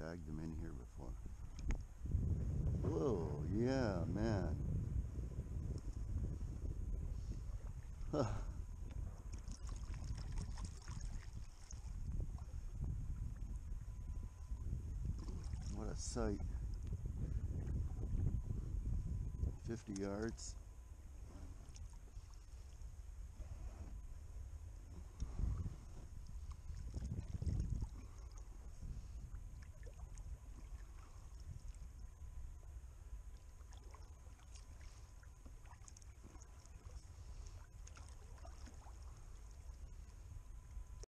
tagged them in here before. Whoa, yeah, man. Huh. What a sight. 50 yards.